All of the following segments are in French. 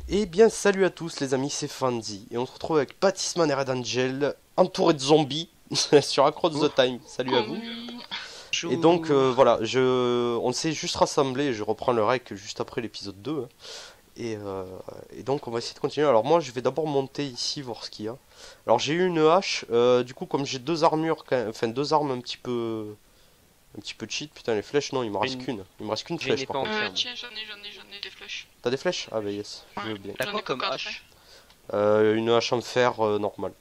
Eh bien, salut à tous les amis, c'est Fanzi et on se retrouve avec Batisman et Red Angel entourés de zombies sur Across the Oh, Time. Salut à vous. Oui, Et donc bonjour. voilà, on s'est juste rassemblés, je reprends le rec juste après l'épisode 2, hein. Et donc on va essayer de continuer. Alors moi je vais d'abord monter ici voir ce qu'il y a. Alors j'ai eu une hache, du coup comme j'ai deux armures, enfin deux armes un petit peu cheat, putain les flèches non il me reste Une- qu'une. Il me reste qu'une J'ai une flèche par épée en contre. pierre. tiens, j'en ai des flèches. T'as des flèches? Ah bah yes, je Ouais, veux bien. T'as j'en quoi ai comme pour après. hache? Une hache en fer normale.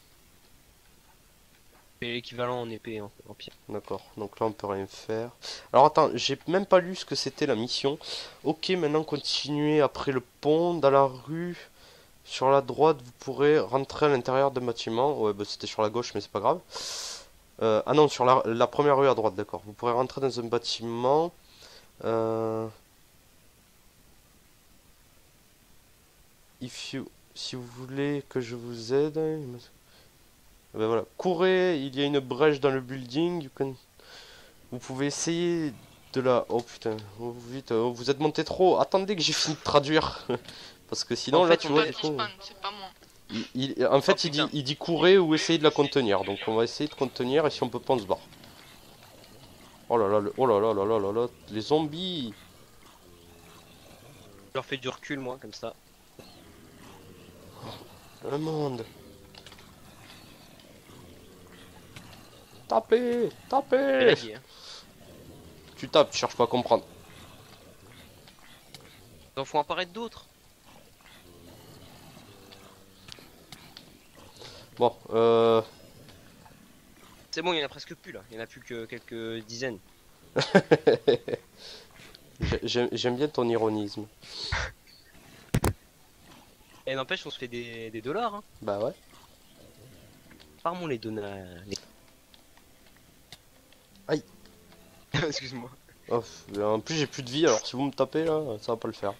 C'est l'équivalent en épée en pierre. D'accord, donc là on peut rien faire. Alors attends, j'ai même pas lu ce que c'était la mission. Ok, maintenant continuez après le pont, dans la rue. Sur la droite, vous pourrez rentrer à l'intérieur d'un bâtiment. Ouais, bah c'était sur la gauche, mais c'est pas grave. Ah non, sur la première rue à droite, d'accord. Vous pourrez rentrer dans un bâtiment. Euh, si vous voulez que je vous aide. Ah ben voilà, courez, il y a une brèche dans le building. Vous pouvez essayer de la... Oh putain, oh, vite, oh, vous êtes monté trop. Attendez que j'ai fini de traduire. Parce que En sinon, là, fait, tu C'est vois, on pas du coup... Tispan, c'est pas moi. En Oh fait, putain. il dit courez ou essayez de la contenir. Donc, on va essayer de contenir et si on peut pas, on se barre. Oh là là, oh là là là là là là, les zombies. Je leur fais du recul, moi, comme ça. Un monde. Tapez, Et tapez. la guerre. Tu tapes, tu cherches pas à comprendre. Il en faut apparaître d'autres. Bon, C'est bon, il y en a presque plus là. Il y en a plus que quelques dizaines. j'aime bien ton ironisme. Et n'empêche, on se fait des dollars. Hein. Bah ouais. Pardon, les dollars. Aïe. Excuse-moi. Oh, en plus, j'ai plus de vie, alors si vous me tapez là, ça va pas le faire.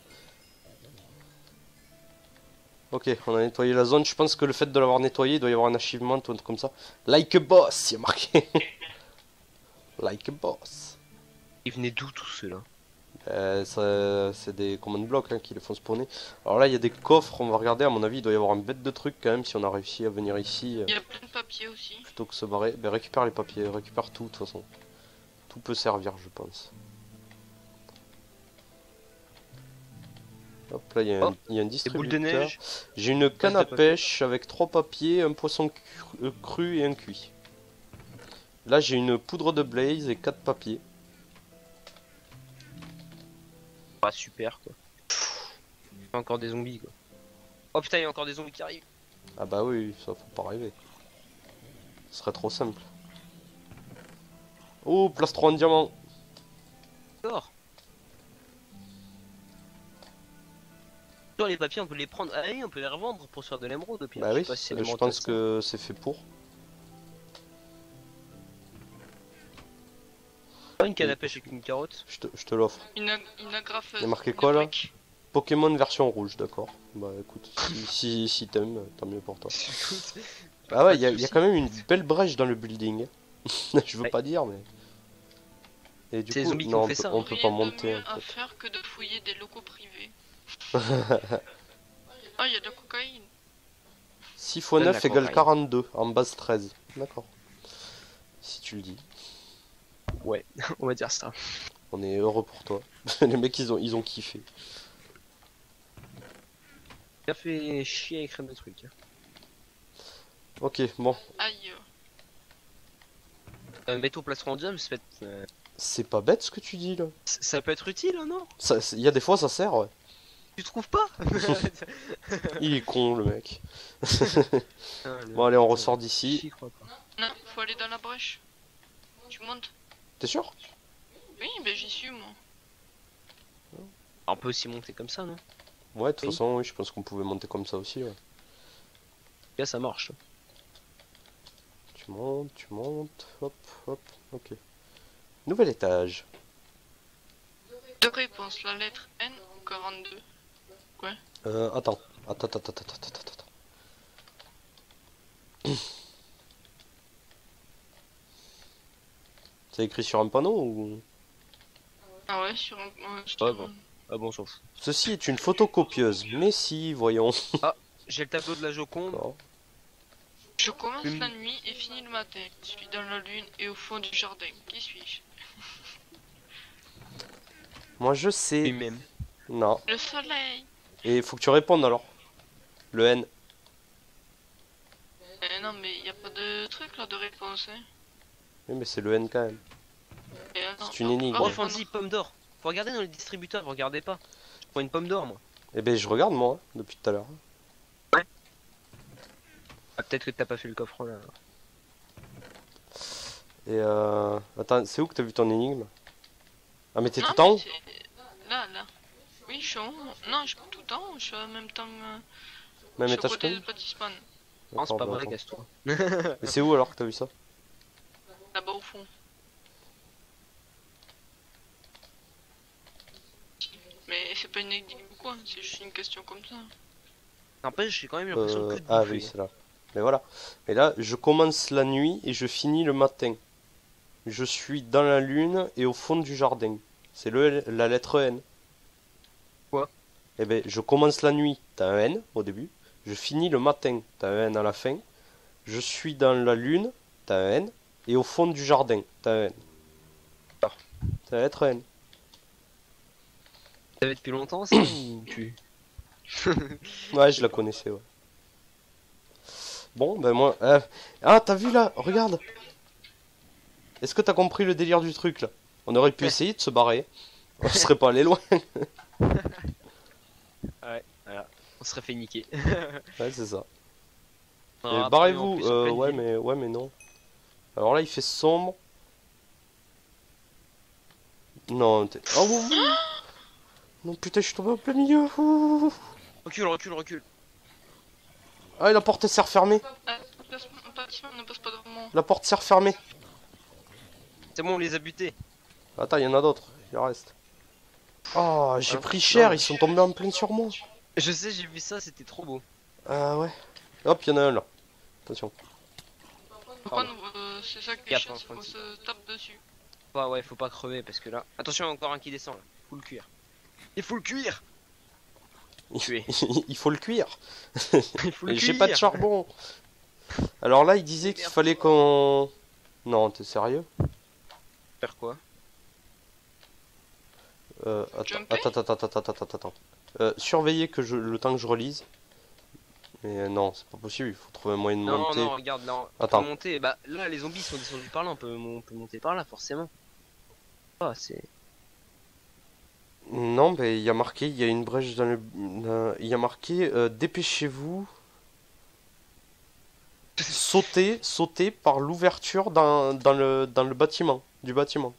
Ok, on a nettoyé la zone. Je pense que le fait de l'avoir nettoyé, il doit y avoir un achievement ou un truc comme ça. Like a boss, il y a marqué. Like a boss. Ils venaient d'où tous ceux-là? C'est des command blocks hein, qui les font spawner. Alors là, il y a des coffres, on va regarder. À mon avis, il doit y avoir un bête de trucs quand même si on a réussi à venir ici. Il y a plein de papiers aussi. Plutôt que se barrer. Ben, récupère les papiers, récupère tout de toute façon. Tout peut servir, je pense. Hop là, Oh, il y a un des boules de distributeur. neige. J'ai une canne de à papier. pêche avec 3 papiers, un poisson cru et un cuit. Là, j'ai une poudre de blaze et 4 papiers. Ah, super quoi. Il y a encore des zombies quoi. Oh putain, il y a encore des zombies qui arrivent. Ah bah oui, ça faut pas rêver. Ce serait trop simple. Oh, place 3 en diamant. D'accord. Sur les papiers, on peut les prendre. Ah oui, on peut les revendre pour se faire de l'émeraude au pire. Bah Je sais oui, pas si c'est je l'émeraude pense ça. que c'est fait pour. Pas une canne à pêche avec une carotte. Je te l'offre. Une agrafe. Il y a marqué de quoi, là briques. Pokémon version rouge, d'accord. Bah écoute, si t'aimes, tant mieux pour toi. Ah ouais, il y a quand même une belle brèche dans le building. Je veux Ouais. pas dire, mais... Et du C'est les coup, zombies qui non, ont fait ça, on hein. peut pas Rien de monter mieux en à fait. faire que de fouiller des locaux privés. Ah, il y a de la cocaïne. 6 x Donne 9 la égale corail. 42, en base 13. D'accord. Si tu le dis. Ouais, on va dire ça. On est heureux pour toi. Les mecs, ils ont kiffé. Bien fait chier à écrire des trucs. Ok, bon. Aïe. Mets-toi au plastron en diam, C'est pas bête ce que tu dis là. ça peut être utile, hein, non? Il y a des fois, ça sert, ouais. Tu trouves pas? Il est con, le mec. Ah, Bon, allez, on ressort d'ici. J'y crois pas. Non, faut aller dans la brèche. Tu montes? T'es sûr? Oui, ben j'y suis moi. On peut aussi monter comme ça, non? Ouais, de toute Oui. façon, oui, je pense qu'on pouvait monter comme ça aussi, ouais. Là, ça marche. Tu montes, hop, hop, ok. Nouvel étage. Deux réponses, la lettre N ou 42. Attends. Attends. C'est écrit sur un panneau ou... Ah ouais, sur un. Ouais, bon. Ah bon, on s'en fout. Ceci est une photocopieuse. Mais si, voyons. J'ai le tableau de la Joconde. Bon. Je commence la nuit et finis le matin. Je suis dans la lune et au fond du jardin. Qui suis-je? Moi je sais. Lui-même. Non. Le soleil. Et faut que tu répondes alors. Le N. Non mais y a pas de truc là de réponse hein. Oui, mais c'est le N quand même. Non, C'est une énigme. Oh, Ouais. Fancy, pomme d'or. Faut regarder dans les distributeurs, vous regardez pas. Je prends une pomme d'or, moi. Eh ben je regarde moi, hein, depuis tout à l'heure. Ah, peut-être que t'as pas fait le coffre là. Et attends, c'est où que t'as vu ton énigme? Ah mais t'es Non, tout en haut? mais là. Oui, je suis en haut. Non, je suis pas tout en haut. Je suis en même temps. Même je suis au étage que côté nous? de Patispan. Non, c'est D'accord, pas bah, vrai, attends. casse-toi. Et c'est où alors que t'as vu ça? Là-bas au fond. Mais c'est pas une énigme ou quoi, c'est juste une question comme ça. N'empêche, j'ai quand même l'impression que de Ah bouffer. oui, c'est là. Mais voilà. Et là, je commence la nuit et je finis le matin. Je suis dans la lune et au fond du jardin. C'est la lettre N. Quoi? Eh ben, je commence la nuit, t'as un N au début. Je finis le matin, t'as un N à la fin. Je suis dans la lune, t'as un N. Et au fond du jardin, t'as un N. C'est la lettre N. Ça fait depuis longtemps ça ou tu... Ouais, je la connaissais, ouais. Bon, ben moi... Ah, t'as vu là? Regarde. Est-ce que t'as compris le délire du truc là? On aurait pu essayer de se barrer. On serait pas allé loin. Ouais, voilà. On serait fait niquer. Ouais, c'est ça. On Et aura barrez-vous. en plus en pleine Ouais, ville. mais non. Alors là, il fait sombre. Non, t'es... Oh, non, putain, je suis tombé en plein milieu. Ouh. Recule, recule, recule. Ah, et la porte s'est refermée. Patispan ne passe pas devant moi. La porte s'est refermée. C'est bon, on les a butés. Attends, il y en a d'autres. Il en reste. Oh, j'ai Hein? pris cher. Non. Ils sont tombés en plein sur moi. Je sais, j'ai vu ça, c'était trop beau. Ah ouais. Hop, il y en a un là. Attention. Par Pardon. contre, c'est ça qui est Gaffe, chiant, hein, c'est qu'on Francis. se tape dessus. Bah ouais, faut pas crever parce que là... Attention, encore un qui descend là. Faut le cuire. Il faut le cuire. Tuer. Il faut le cuire. Il faut le Et cuire. j'ai pas de charbon. Alors là, il disait qu'il fallait qu'on... Non, t'es sérieux? Faire quoi? Jumper? Attends. Surveillez que le temps que je relise. Mais non, c'est pas possible, il faut trouver un moyen de Non, monter. non, regarde, là, on Attends. peut monter. Bah là, les zombies sont descendus par là, on peut monter par là, forcément. Ah, c'est... Non, mais il y a marqué, il y a une brèche dans le... il y a marqué, dépêchez-vous. Sautez par l'ouverture dans le bâtiment, du bâtiment.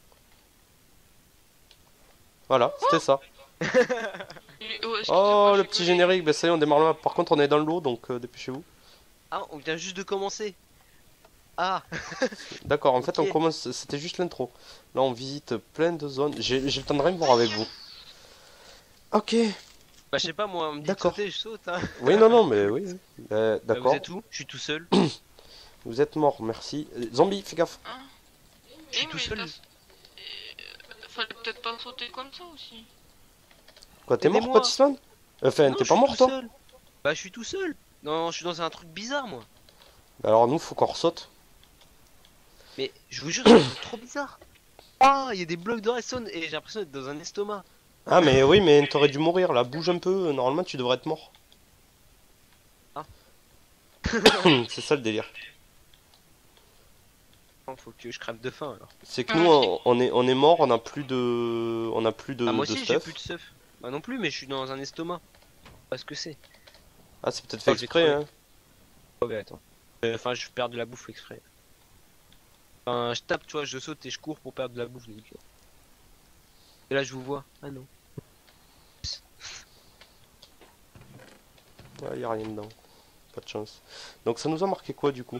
Voilà, c'était ça. Ouais, excusez-moi, Oh, j'ai le cru petit que- générique, ben ça y est, on démarre là. Par contre, on est dans l'eau, donc dépêchez-vous. Ah, on vient juste de commencer. Ah, D'accord, en fait, on Ok. commence, c'était juste l'intro. Là, on visite plein de zones. J'ai le temps de rien voir avec vous. Ok. bah je sais pas, moi, on me dit de D'accord. sauter, je saute, hein. Oui, non, mais oui. Bah, D'accord. vous êtes où? Je suis tout seul. Vous êtes mort, merci. Zombie, fais gaffe. Hein Je suis Eh, tout mais seul. fallait peut-être pas sauter comme ça aussi. Quoi, t'es mort, Aidez-moi. Patisman? Enfin, Non, t'es je pas suis mort, tout toi? seul. Bah je suis tout seul. Non, je suis dans un truc bizarre, moi. Alors, nous, faut qu'on ressaute. Mais je vous jure, c'est un truc trop bizarre. Ah, il y a des blocs de redstone et j'ai l'impression d'être dans un estomac. Ah, mais oui, mais t'aurais dû mourir, là. Bouge un peu, normalement, tu devrais être mort. Ah. C'est ça le délire. Non, faut que je crève de faim alors. C'est que Ah, nous, ok. on est mort, on a plus de... On a plus de, Ah, moi de aussi j'ai stuff. plus de stuff. Bah non plus, mais je suis dans un estomac. Je sais pas ce que c'est. Ah, c'est peut-être fait Oh, j'ai exprès, crevé. hein. Oh, mais attends. Enfin, je perds de la bouffe exprès. Enfin, je tape, tu vois, je saute et je cours pour perdre de la bouffe. Donc... Et là, je vous vois. Ah non. Ouais, y a rien dedans. Pas de chance. Donc ça nous a marqué quoi du coup?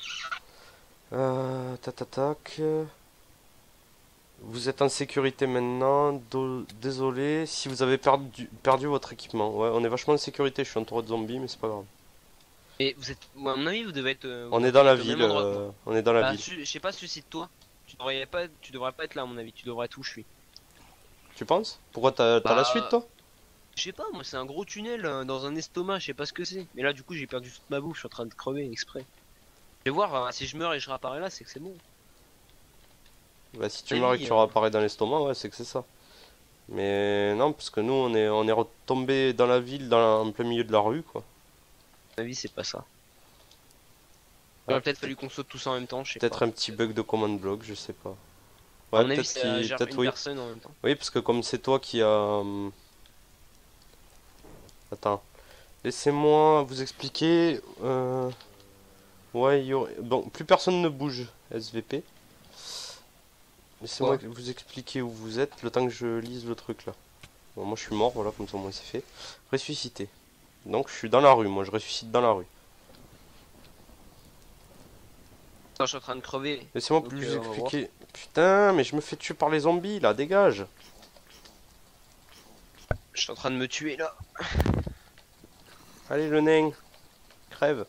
Tac. Vous êtes en sécurité maintenant. Désolé si vous avez perdu votre équipement. Ouais, on est vachement en sécurité. Je suis entouré de zombies, mais c'est pas grave. Et vous êtes. Moi, à mon avis, vous devez être. On vous est dans la êtes au même ville. endroit que moi. On est dans la Bah, ville. je sais pas, suicide-toi. Tu devrais pas être là, à mon avis. Tu devrais être où je suis. Tu penses? Pourquoi t'as la Bah, suite toi? Je sais pas, moi c'est un gros tunnel dans un estomac, je sais pas ce que c'est. Mais là du coup j'ai perdu toute ma bouffe, je suis en train de crever exprès. Je vais voir, si je meurs et je réapparais là, c'est que c'est bon. Bah si tu La meurs et vie, que tu réapparais dans l'estomac, ouais, c'est que c'est ça. Mais non, parce que nous on est retombé dans la ville, en plein milieu de la rue, quoi. ma vie c'est pas ça. Il Ouais, aurait peut-être fallu qu'on saute tous en même temps, je sais peut-être pas. un petit bug de command block, je sais pas. À Ouais, mon avis peut-être ça gère peut-être une oui. personne en même temps. Oui, parce que comme c'est toi qui a... Attends. Laissez-moi vous expliquer. Ouais, bon, plus personne ne bouge, SVP. Laissez-moi Quoi? vous expliquer où vous êtes, le temps que je lise le truc là. Bon, moi je suis mort, voilà, comme ça moi c'est fait. Ressusciter. Donc je suis dans la rue, moi je ressuscite dans la rue. Attends, je suis en train de crever. Laissez-moi Donc, plus on va voir. expliquer. Putain, mais je me fais tuer par les zombies là, dégage. Je suis en train de me tuer là. Allez le nain, crève.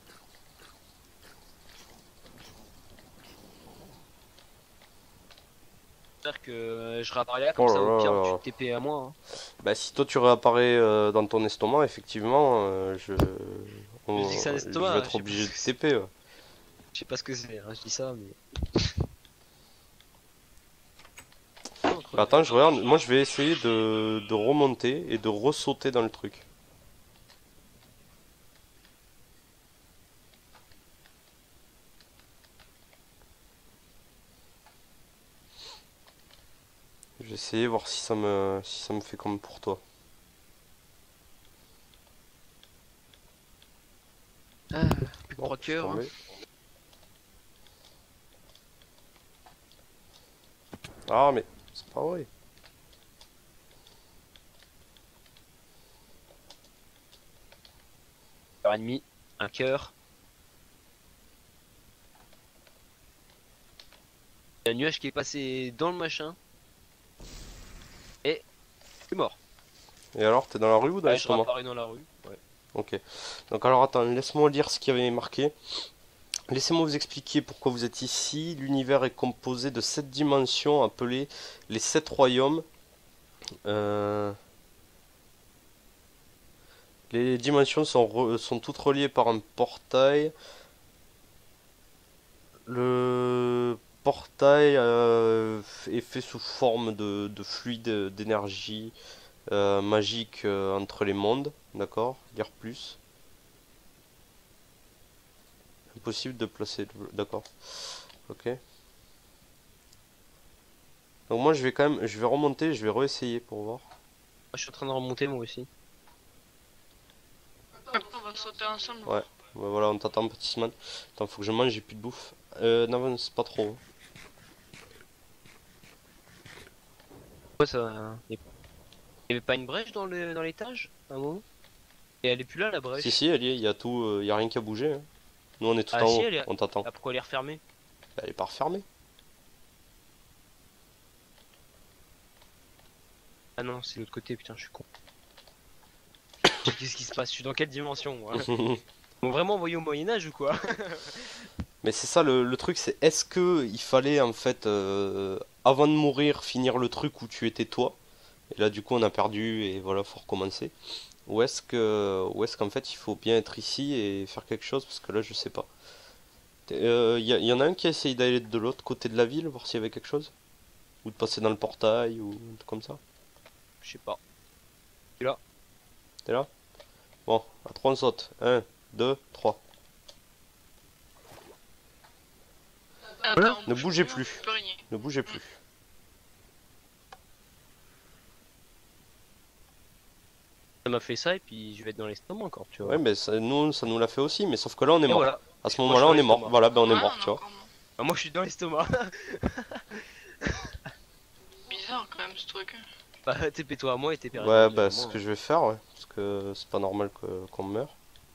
J'espère que je réapparais là, comme Oh ça au là pire là. tu TP à moi. Hein. Bah si toi tu réapparais dans ton estomac, effectivement, Je dis que c'est un je estomac, vais je être sais obligé pas de ce que TP. Ouais. Je sais pas ce que c'est, hein, je dis ça mais. Bah, attends, je regarde. Moi, je vais essayer de remonter et de ressauter dans le truc. Je vais essayer voir si ça me fait comme pour toi. Ah, plus que Bon, 3 je suis cœurs. Hein. tombé. Ah, mais c'est pas vrai. Heure et demie, un cœur. Il y a un nuage qui est passé dans le machin. Et c'est mort. Et alors, t'es dans la rue ou dans Ouais, je l'estomac? réapparais dans la rue. Ouais. Ok. Donc alors, attends, laisse-moi lire ce qu'il y avait marqué. Laissez-moi vous expliquer pourquoi vous êtes ici. L'univers est composé de 7 dimensions appelées les 7 royaumes. Euh... Les dimensions sont toutes reliées par un portail. Le portail est fait sous forme de fluide d'énergie magique entre les mondes. D'accord? Lire plus. Impossible de placer. D'accord. Ok. Donc moi je vais quand même, je vais remonter, je vais réessayer pour voir. Je suis en train de remonter moi aussi. Après, on va sauter ensemble. Ouais. Ouais, voilà, on t'attend petit semaine. Attends, faut que je mange, j'ai plus de bouffe. N'avance pas trop. Pourquoi ça. Il y avait pas une brèche dans l'étage à un moment? Et elle est plus là la brèche. Si si, elle y est, il y a tout, il y a rien qui a bougé. Hein. Nous on est tout Ah en si, haut, elle est. on t'attend. Ah, pourquoi elle est refermée? Elle est pas refermée. Ah non, c'est l'autre côté, putain, je suis con. Qu'est-ce qui se passe? Je suis dans quelle dimension moi? Ils m'ont vraiment envoyé au Moyen-Âge ou quoi? Mais c'est ça le truc, c'est est-ce que il fallait en fait avant de mourir finir le truc où tu étais toi et là du coup on a perdu et voilà faut recommencer ou est-ce qu'en fait il faut bien être ici et faire quelque chose parce que là je sais pas. Y en a un qui a essayé d'aller de l'autre côté de la ville voir s'il y avait quelque chose ou de passer dans le portail ou un truc comme ça. Je sais pas. Tu es là? T'es là? Bon, à 3 on saute. 1, 2, 3. Attends, on Ne bouge bougez on plus. peut rien. Ne bougez plus. Ça m'a fait ça et puis je vais être dans l'estomac encore, tu vois. Ouais mais nous ça nous l'a fait aussi mais sauf que là on est Et mort. voilà. À ce Moi, je moment-là suis on dans est mort. l'estomac. Voilà ben on est Ouais, mort on tu est vois. encore mort. Ah, moi je suis dans l'estomac. Bizarre quand même ce truc. Bah TP-toi à moi et TP rien. Ouais, bah, ce que je vais faire, ouais. Parce que c'est pas normal qu'on meure.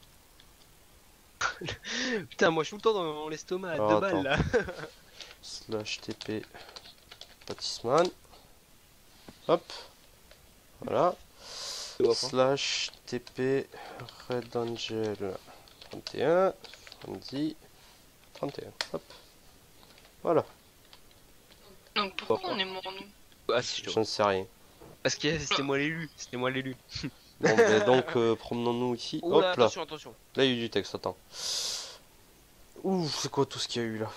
Putain, moi je suis tout le temps dans l'estomac à Ah, 2 attends. balles là. Slash TP Patisman. Hop. Voilà. Slash TP Red Angel 31. 70. 31. Hop. Voilà. Donc pourquoi on est mort nous? Ah si je te J'en sais rien. Parce que c'était moi l'élu. C'était moi l'élu. Bon, ben, donc, promenons-nous ici. Oh Hop là, là. attention, attention. Là, il y a eu du texte, attends. Ouh, c'est quoi tout ce qu'il y a eu là?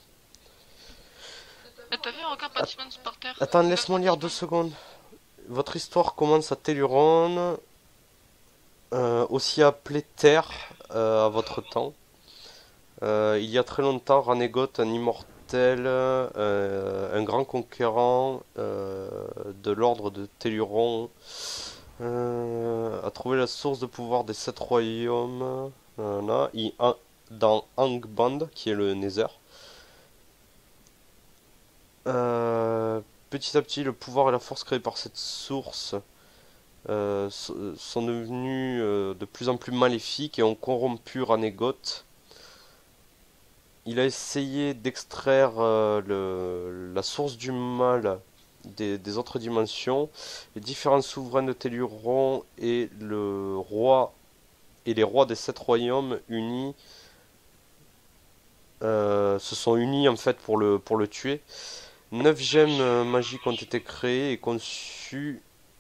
T'as vu un compartiment par terre? Attends, laisse-moi lire 2 secondes. Votre histoire commence à Téluron, aussi appelé Terre à votre temps. Il y a très longtemps, Ranegoth, un immortel, un grand conquérant de l'ordre de Téluron, a trouvé la source de pouvoir des 7 royaumes dans Angband, qui est le Nether. Petit à petit, le pouvoir et la force créés par cette source sont devenus de plus en plus maléfiques et ont corrompu Ranegoth. Il a essayé d'extraire la source du mal des autres dimensions. Les différents souverains de Téluron et le roi et les rois des 7 royaumes unis se sont unis en fait pour le tuer. 9 gemmes magiques ont été créées et conçues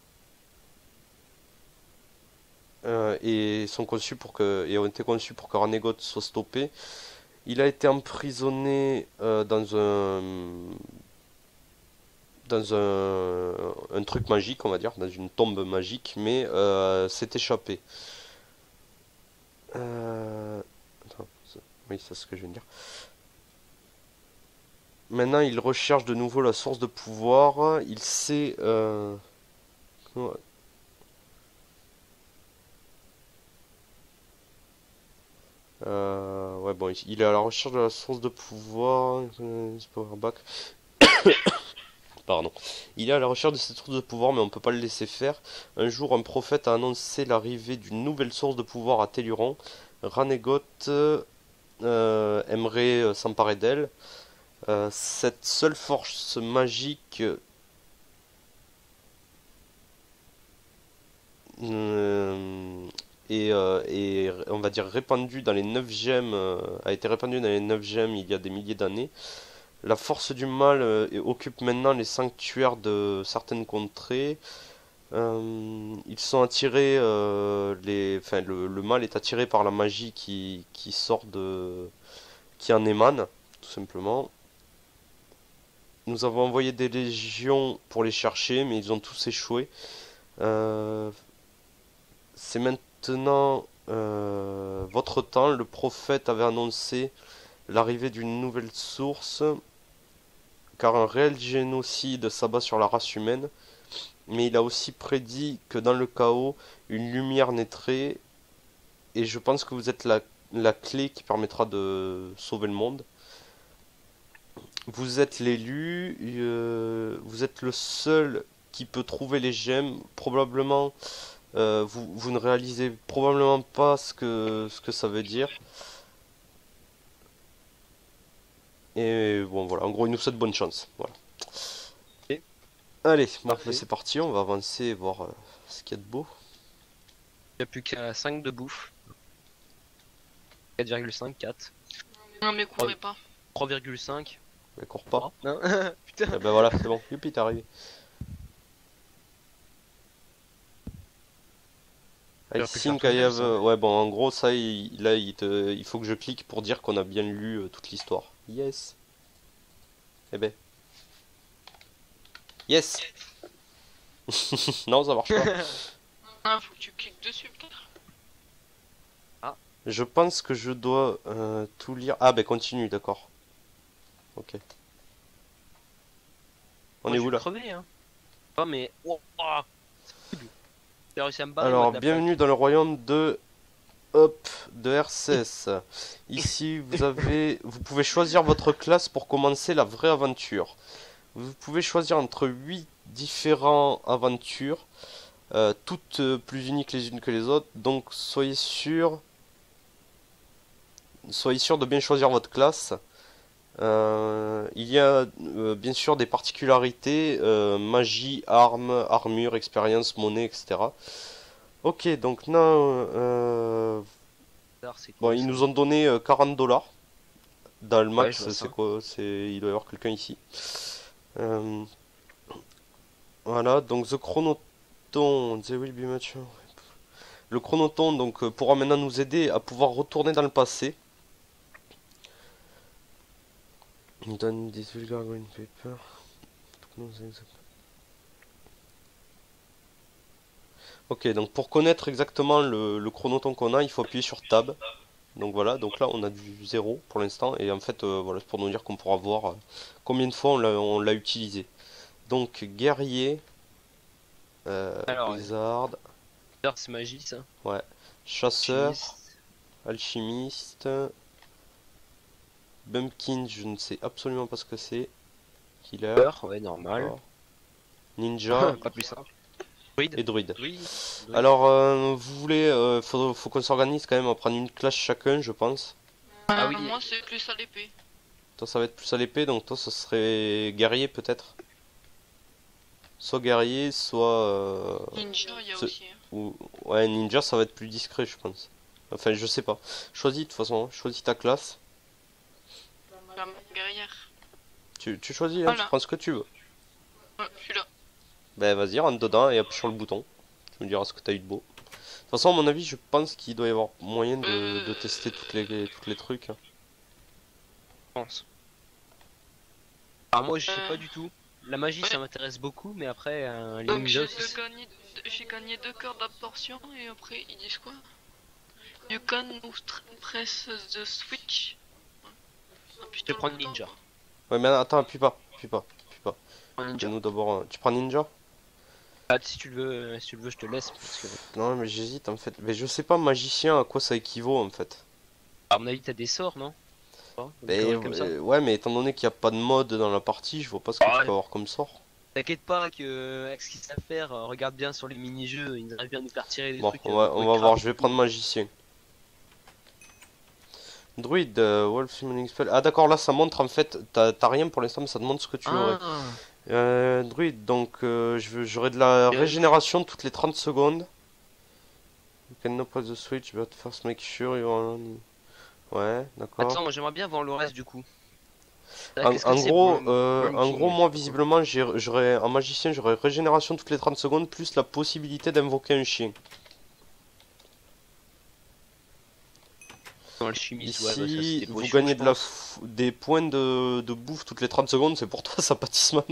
et ont été conçues pour que Ranegoth soit stoppé. Il a été emprisonné dans un truc magique, on va dire, dans une tombe magique, mais s'est échappé. Attends, oui, c'est ce que je viens de dire. Maintenant, il recherche de nouveau la source de pouvoir. Il sait... ouais. Ouais, bon, il est à la recherche de la source de pouvoir. Powerback. Pardon. Il est à la recherche de cette source de pouvoir, mais on ne peut pas le laisser faire. Un jour, un prophète a annoncé l'arrivée d'une nouvelle source de pouvoir à Téluron. Ranegoth aimerait s'emparer d'elle. Cette seule force magique et on va dire répandue dans les 9 gemmes, a été répandue dans les 9 gemmes il y a des milliers d'années. La force du mal occupe maintenant les sanctuaires de certaines contrées. Ils sont attirés, le mal est attiré par la magie qui en émane, tout simplement. Nous avons envoyé des légions pour les chercher, mais ils ont tous échoué. C'est maintenant votre temps. Le prophète avait annoncé l'arrivée d'une nouvelle source, car un réel génocide s'abat sur la race humaine. Mais il a aussi prédit que dans le chaos, une lumière naîtrait. Et je pense que vous êtes la clé qui permettra de sauver le monde. Vous êtes l'élu, vous êtes le seul qui peut trouver les gemmes. Probablement, vous ne réalisez probablement pas ce que ça veut dire. Et bon, voilà, en gros, il nous souhaite bonne chance. Voilà. Ok. Allez, bon, Parfait. c'est parti, on va avancer et voir ce qu'il y a de beau. Il n'y a plus qu'à 5 de bouffe. 4,5, 4. Non, mais courez pas. 3,5. Mais cours pas. Non. Putain. Eh ben voilà, c'est bon, youpi, t'es arrivé. I J'aurais pu le think faire I tout have... seul, ça. Ouais, bon, en gros, ça, là, il faut que je clique pour dire qu'on a bien lu toute l'histoire. Yes. Eh ben. Yes. Non, ça marche pas. Ah, faut que tu cliques dessus peut-être. Je pense que je dois tout lire. Ah, ben continue, d'accord. Ok. On Moi, est je où vais là? crever, hein. Oh, mais. Oh, oh. J'ai réussi à me barrer. Alors, what the bienvenue dans le royaume de... Hop, de RCS. Ici, vous pouvez choisir votre classe pour commencer la vraie aventure. Vous pouvez choisir entre 8 différentes aventures, toutes plus uniques les unes que les autres. Donc, soyez sûr de bien choisir votre classe. Il y a bien sûr des particularités, magie, armes, armure, expérience, monnaie, etc. Ok, donc là, fuck. C'est bon, cool, ils ça. nous ont donné 40 $. Dans le Ouais, je max, vois c'est ça. quoi? Il doit y avoir quelqu'un ici. Euh, Voilà, donc the chronoton, they will be mature. Le chronoton donc pourra maintenant nous aider à pouvoir retourner dans le passé. Donne des vulgar green paper. Ok, donc pour connaître exactement le chronoton qu'on a, il faut appuyer sur Tab. Donc voilà, donc là on a du 0 pour l'instant. Et en fait, voilà, c'est pour nous dire qu'on pourra voir combien de fois on l'a utilisé. Donc guerrier, Alors, wizard, c'est magie ça. ouais, chasseur, Chimiste. alchimiste, bumpkin, je ne sais absolument pas ce que c'est. Healer, Peur, ouais, normal. d'accord. Ninja Pas plus simple. et Druide. druide. Druide. Druide. Alors, vous voulez, faut qu'on s'organise quand même à prendre une classe chacun, je pense. Ah oui. Moi, c'est plus à l'épée. Toi, ça va être plus à l'épée, donc toi, ça serait guerrier peut-être. Soit guerrier, soit. Ninja, il y a ce- aussi. Hein. Ouais, ninja, ça va être plus discret, je pense. Enfin, je sais pas. Choisis de toute façon, choisis ta classe. La guerrière. Tu choisis, hein, tu Voilà. prends ce que tu veux. Ouais, je suis là. Ben, vas-y, rentre dedans et appuie sur le bouton. Tu me diras ce que t'as eu de beau. De toute façon, à mon avis, je pense qu'il doit y avoir moyen de tester toutes les trucs, hein. Je pense. Alors moi je sais Euh, pas du tout. La magie ouais. ça m'intéresse beaucoup, mais après les Donc, ninjas aussi. j'ai gagné 2 cœurs d'absorption et après, ils disent quoi? You can press the switch. Appuie Je vais sur le prendre bouton, ninja. quoi. Ouais, mais attends, appuie pas. Un ninja. Fais-nous d'abord. Tu prends ninja? Ah, si tu le veux, je te laisse parce que Non, mais j'hésite en fait. Mais je sais pas, magicien, à quoi ça équivaut en fait. à mon avis t'as des sorts, non? Pas des Mais, conneries comme ça. ouais, mais étant donné qu'il n'y a pas de mode dans la partie, je vois pas ce que tu Ah, peux avoir comme sort. t'inquiète pas que avec ce qu'ils savent faire, regarde bien sur les mini-jeux, ils arrivent bien à nous faire tirer des Bon, trucs. on va voir, je vais prendre magicien. Druide, Wolf Summoning Spell. Ah d'accord, là ça montre en fait, t'as rien pour l'instant, mais ça te montre ce que tu aurais. Ah, Druide, donc j'aurai de la régénération toutes les 30 secondes. You can now press the switch, but first make sure you are on. Ouais, d'accord. attends, moi j'aimerais bien voir le reste du coup. En, Qu'est-ce que en c'est, gros, Brum en King, gros, je moi sais pas. visiblement, j'aurai en magicien, j'aurai régénération toutes les 30 secondes plus la possibilité d'invoquer un chien. Dans alchimiste, ouais, bah, ça, c'est Ici, des vous potions, gagnez je de la pense. des points de bouffe toutes les 30 secondes, c'est pour toi ça pâtissement.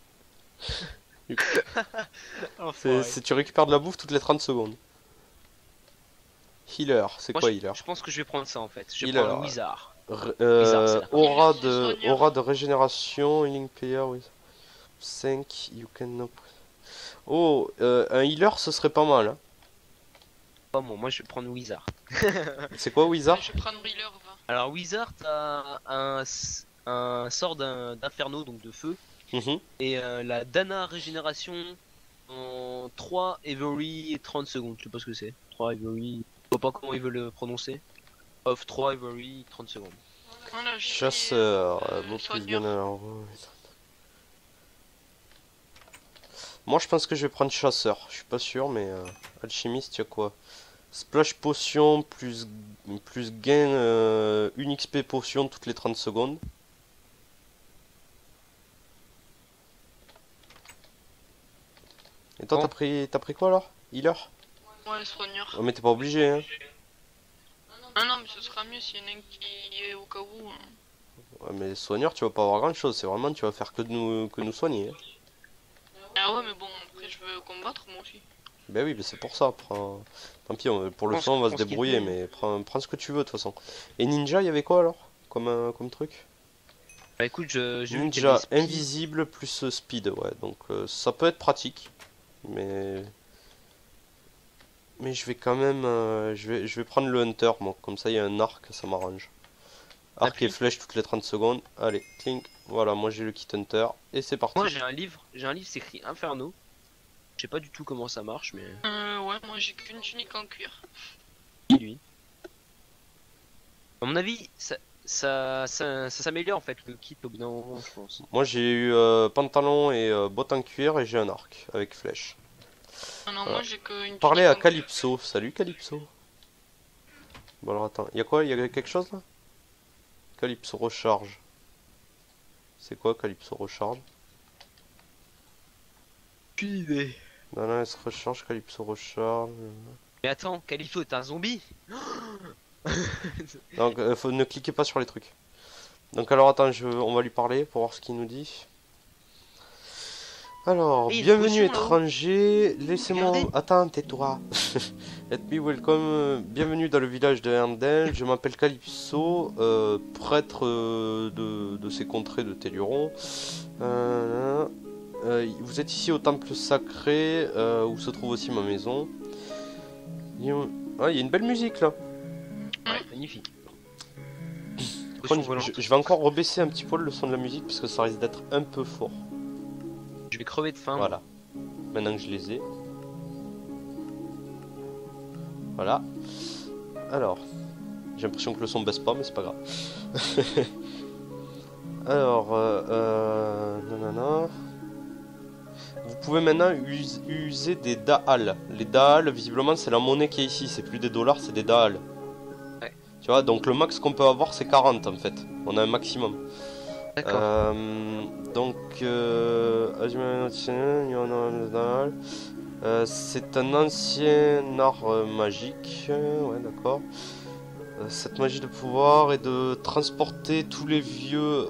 Enfoiré. Tu récupères de la bouffe toutes les 30 secondes. Healer, c'est Moi, quoi healer? je pense que je vais prendre ça en fait. Je vais Healer. prendre Wizard. Euh, c'est la aura première. de Soigneur. aura de régénération, healing player with 5, you can now... Oh, un healer ce serait pas mal, hein. Pas bon, moi je vais prendre Wizard. C'est quoi Wizard? Je vais prendre Healer 20. Alors Wizard a un sort d'inferno, donc de feu, Mhm. et la Dana régénération en 3 every 30 secondes. Je sais pas ce que c'est. 3 every. Je vois pas comment ils veulent le prononcer. Of 3 every 30 secondes. Voilà, j'ai Chasseur, pris, beau plus soigneur. bien alors. Moi je pense que je vais prendre chasseur, je suis pas sûr, mais alchimiste, y a quoi? Splash potion plus gain 1 XP potion toutes les 30 secondes. Et toi Bon. t'as pris quoi alors? Healer? Ouais, soigneur. Oh, mais t'es pas obligé, hein. Ah non, mais ce sera mieux s'il y en a un qui est au cas où. Hein. Ouais, mais soigneur tu vas pas avoir grand chose, c'est vraiment tu vas faire que nous soigner, hein. Ah ouais, mais bon, après je veux combattre moi aussi. Ben oui, mais c'est pour ça, tant pis, pour le Pense- son on va se pense qu'il débrouiller, peut. mais prends ce que tu veux de toute façon. Et ninja, il y avait quoi alors? Comme truc? Bah écoute, j'ai vu qu'il y Ninja avait speed. invisible plus speed, ouais, donc ça peut être pratique, mais je vais quand même, je vais prendre le hunter, moi, comme ça il y a un arc, ça m'arrange. Arc Appuie. et flèche toutes les 30 secondes, allez, clink, voilà, moi j'ai le kit hunter, et c'est parti. Moi j'ai un livre c'est écrit Inferno. Je sais pas du tout comment ça marche, mais Ouais, moi j'ai qu'une tunique en cuir. lui. À mon avis, ça s'améliore en fait le kit au bout d'un moment, je pense. Moi j'ai eu pantalon et bottes en cuir et j'ai un arc avec flèche. Ah non, Voilà. moi j'ai qu'une Parler tunique à en cuir. Calypso, salut Calypso. Bon alors attends, y a quoi? Y a quelque chose là? Calypso recharge. C'est quoi Calypso recharge? Aucune idée. Nana, elle se recharge, Calypso recharge. Mais attends, Calypso est un zombie. Donc, ne cliquez pas sur les trucs. Donc, alors, attends, on va lui parler pour voir ce qu'il nous dit. Alors, Et une bienvenue potion, là-haut. étranger, laissez-moi... Regardez. Attends, tais-toi. Let me welcome, bienvenue dans le village de Herndel, je m'appelle Calypso, prêtre de ces contrées de Telluron. Vous êtes ici au temple sacré, où se trouve aussi ma maison. Ah, il y a une belle musique là. Ouais, magnifique. Par contre, je vais encore rebaisser un petit poil le son de la musique parce que ça risque d'être un peu fort. Je vais crever de faim. Voilà. Maintenant que je les ai. Voilà. Alors. J'ai l'impression que le son baisse pas, mais c'est pas grave. Alors. Nanana. Vous pouvez maintenant user des Daal. Les Daal, visiblement, c'est la monnaie qui est ici. C'est plus des dollars, c'est des Daal. Ouais. Tu vois, donc le max qu'on peut avoir, c'est 40 en fait. On a un maximum. D'accord. C'est un ancien art magique. Ouais, d'accord. Cette magie de pouvoir est de transporter tous les vieux.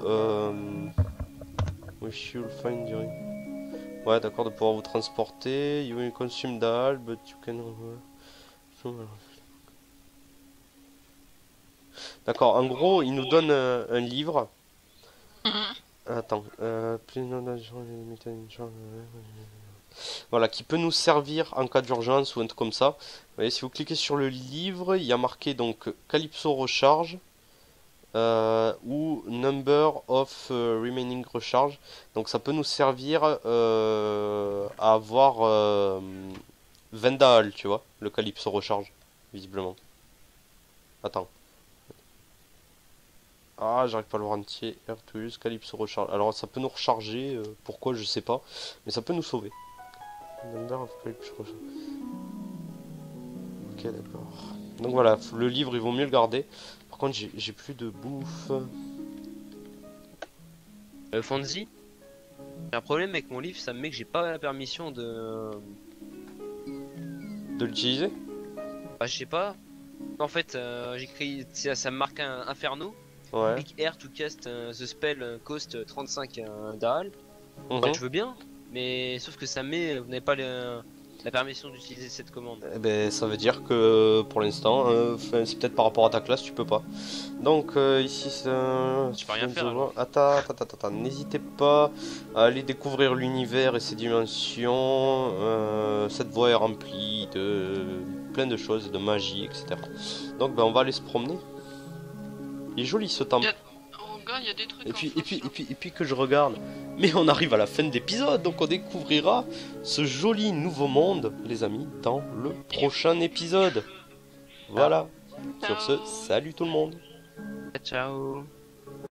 We should find you. Ouais, d'accord, de pouvoir vous transporter. You will consume the but you can. D'accord, en gros, il nous donne un livre. Attends, voilà, qui peut nous servir en cas d'urgence ou un truc comme ça. Vous voyez, si vous cliquez sur le livre, il y a marqué donc Calypso recharge ou Number of Remaining recharge. Donc ça peut nous servir à avoir Vendal, tu vois, le Calypso recharge, visiblement. Attends. Ah, j'arrive pas à le voir entier. Air to use, Calypso recharge. Alors ça peut nous recharger, pourquoi je sais pas, mais ça peut nous sauver. Number of Calypso recharge. Ok, d'accord. Donc voilà, le livre il vaut mieux le garder. Par contre, j'ai plus de bouffe. Fonzie, j'ai un problème avec mon livre, ça me met que j'ai pas la permission de. De l'utiliser? Bah, je sais pas. En fait, j'écris. Ça me marque un Inferno. Ouais. Click R to cast the spell cost 35 Daal. Mhm. Ouais, je veux bien, mais sauf que ça met. Vous n'avez pas la permission d'utiliser cette commande. Eh ben, ça veut dire que pour l'instant, c'est peut-être par rapport à ta classe, tu peux pas. Donc ici, Tu peux rien faire, alors. Attends, n'hésitez pas à aller découvrir l'univers et ses dimensions. Cette voie est remplie de plein de choses, de magie, etc. Donc ben, on va aller se promener. Il est joli ce temple. Oh gars, il y a des trucs Et en puis, face, hein. que je regarde. Mais on arrive à la fin de l'épisode, donc on découvrira ce joli nouveau monde, les amis, dans le prochain épisode. Voilà. Sur ce, Ciao. salut tout le monde. Ciao.